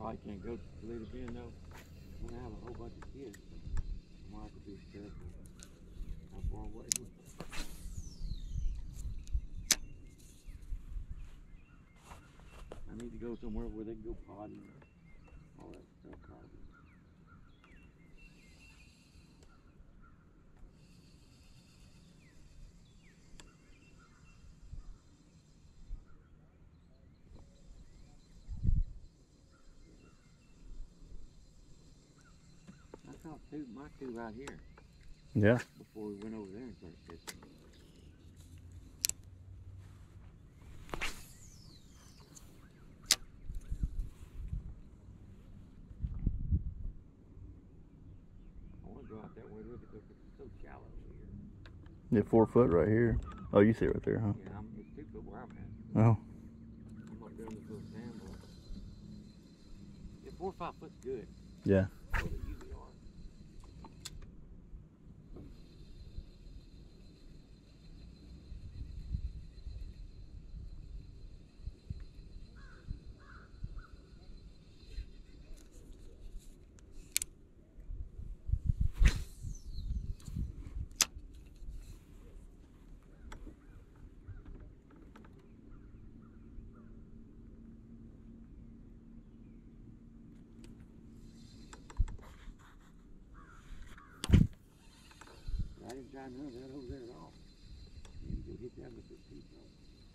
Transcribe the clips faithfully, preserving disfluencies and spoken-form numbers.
probably can't go to Toledo Bend though. I'm gonna have a whole bunch of kids. I'm gonna have to be careful how far away. I need to go somewhere where they can go potty and all that stuff probably. I caught two, my two right here. Yeah. Before we went over there and started fishing. I want to go out that way with it because it's so shallow here. Yeah, four foot right here. Oh, you see it right there, huh? Yeah, I'm, it's two foot where I'm at. Oh. I'm up there in this little sandbar. Yeah, four or five foot's good. Yeah. That's what they usually are. I didn't try none of that over there at all. You can hit that with this piece on.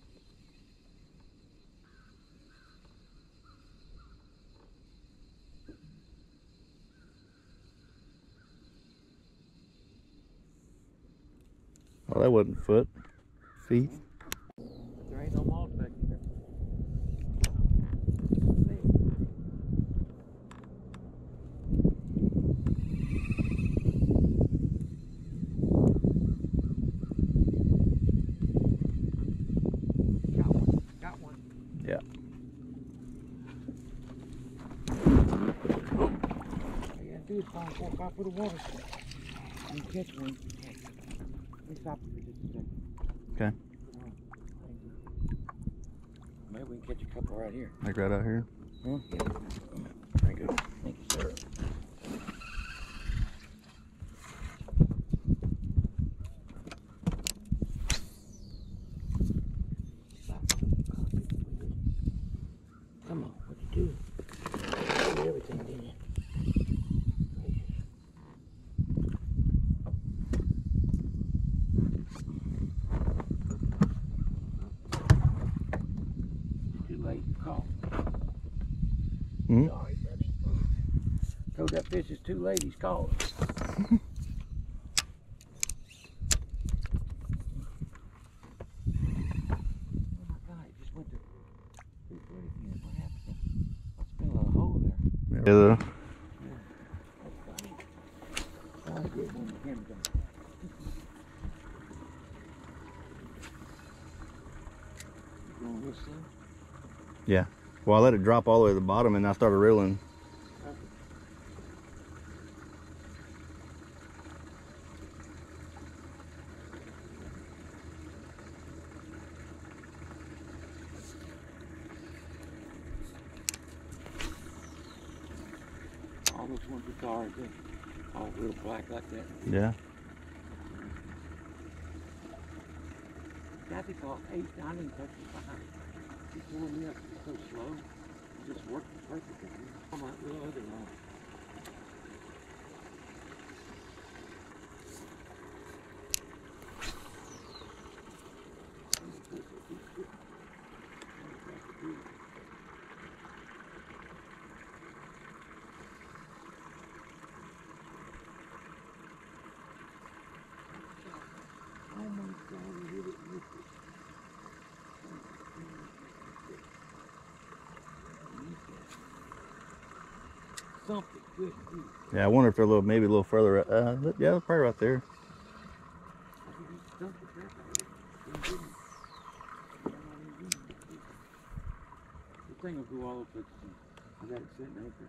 Oh, that wasn't foot. Feet. But there ain't no moss back here. Got one. Got one. Yeah. All you gotta do is find four or five foot of water. You can catch one. Let me stop it for just a second. Okay. Maybe we can catch a couple right here. Like right out here? Huh? Yeah. Very good. Thank you, sir. Come on, what you do? You do everything, didn't you? Mm-hmm. Sorry, buddy. Told that fish is too late, he's caught. Oh my God, it just went to two foot again. What happened? Must have been a little hole there. Yeah, though. Yeah, that's funny. I get one with him. You going this thing? Yeah. Well, I let it drop all the way to the bottom and I started reeling. All those ones we saw right there, all real black like that. Yeah. Kathy caught eight, I didn't touch it behind. She pulled me up so slow, it just worked perfectly. On that little other line. Oh my God, we hit it with it. Something good. Yeah, I wonder if they're a little, maybe a little further. Uh, yeah, probably right there. The thing will go all over the I got it sitting right there.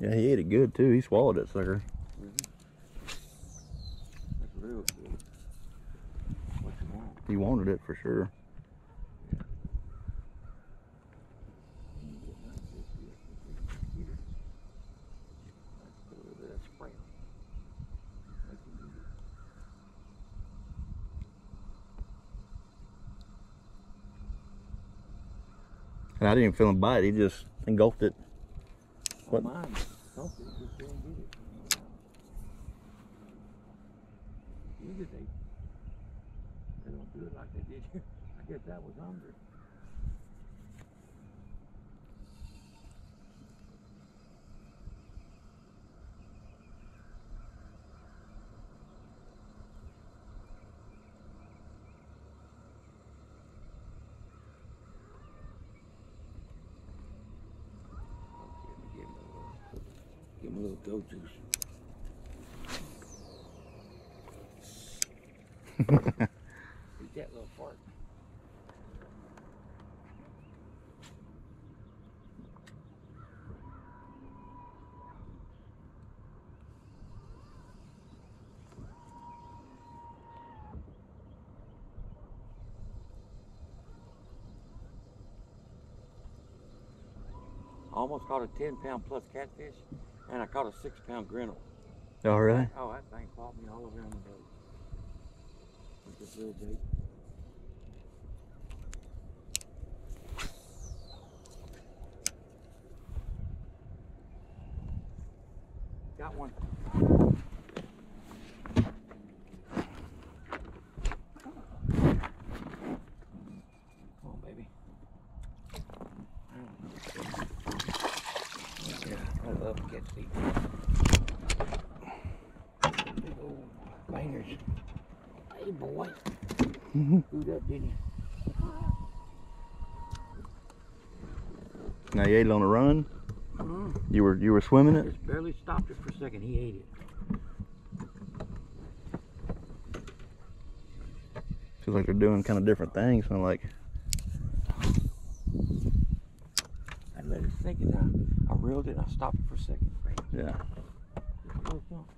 Yeah, he ate it good too. He swallowed it, sucker. Mm-hmm. That's real good. What you want? He wanted it for sure. And I didn't even feel him bite. He just engulfed it. What? Oh, mine. Don't just go and get it. You just ate. They don't do it like they did here. I guess that was hungry. Give him a little goat juice. Eat that little fart. I almost caught a ten pound plus catfish, and I caught a six pound grinnell. Oh, really? Oh, that thing popped me all around the boat. With this little bait. Got one. Come on, baby. Yeah, I love to catch these. Big old bangers. Hey, boy. Mm-hmm. Screwed up, didn't you? Now you ate it on the run? Mm-hmm. You were you were swimming it? Just barely stopped it for a second. He ate it. Feels like they're doing kind of different things. I'm like, I let it sink and I, I reeled it and I stopped it for a second. Bam. yeah. Just a little thump.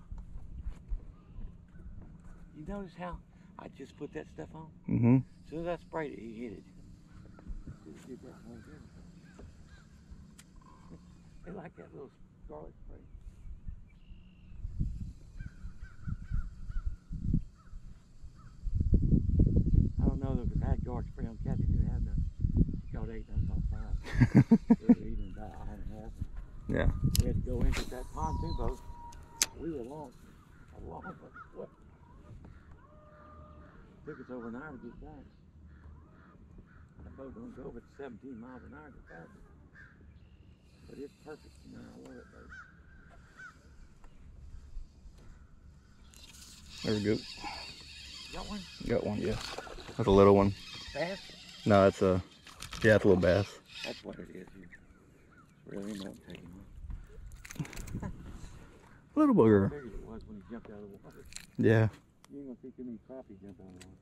You notice how I just put that stuff on? Mm-hmm. As soon as I sprayed it, he hit it. Just did that one again. They like that little garlic spray. I don't know if I had garlic spray on Kathy, didn't have none. She caught eight, and I caught five. They were eating about a and a half. Yeah. We had to go into that pontoon boat. We were long, a long way. What? Took us over an hour to get back. That boat don't go but seventeen miles an hour to back. But it's perfect, you know, I love it, baby. There we go. Got one? Got one, yeah. That's a little one. Bass? No, it's a, yeah, it's a little bass. That's what it is here. It's really not taking one. Little I booger. figured it was when he jumped out of the water. Yeah. You ain't gonna see too many crappie jump out of the water.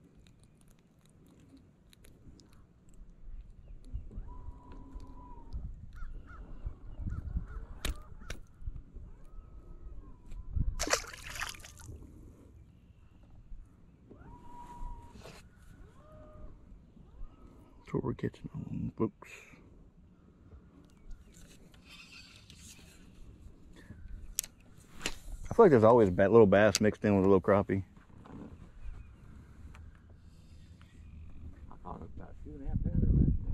That's what we're catching on, folks. I feel like there's always a little bass mixed in with a little crappie. I caught about two and a half pounder last night.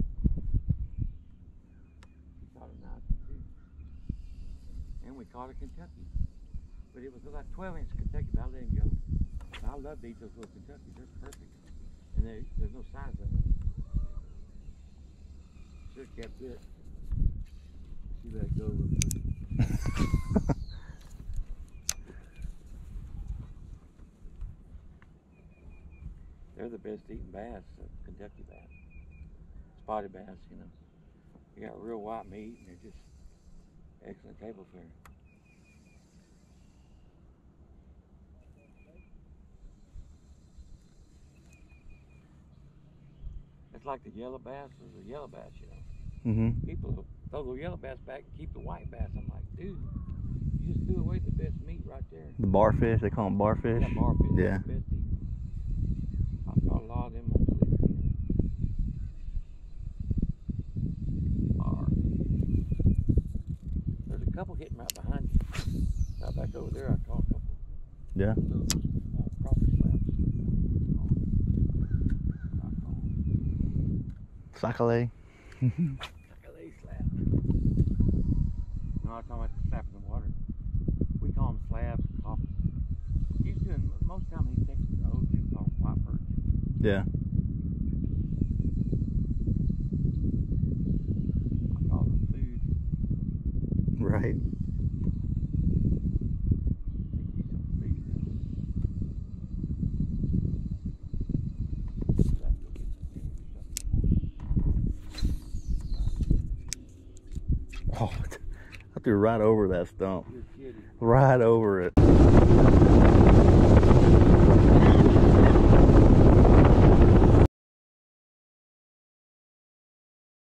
We caught a nice one too. And we caught a Kentucky. But it was like twelve inch Kentucky, but I let him go. I love to eat those little Kentuckys, they're perfect. And they, there's no size of them. Should have kept it. She let it go real quick. They're the best eating bass, uh, Kentucky bass. Spotted bass, you know. You got real white meat and they're just excellent table fare. It's like the yellow bass or the yellow bass, you know. Mm-hmm. People throw the yellow bass back and keep the white bass. I'm like, Dude, you just threw away the best meat right there. The barfish, they call them barfish. Yeah, barfish. Yeah. The best meat. I caught a lot of them on the list. Bar. There's a couple hitting right behind you. Right back over there, I caught a couple. Yeah. Little, uh, crappie slabs. Sakale. Sakale slab. No, I'm talking about the slab in the water. We call them slabs. Off. He's doing, most of the time he's taking the old people call them white perch. Yeah. I call them food. Right. Oh, I threw right over that stump. You're kidding. Right over it.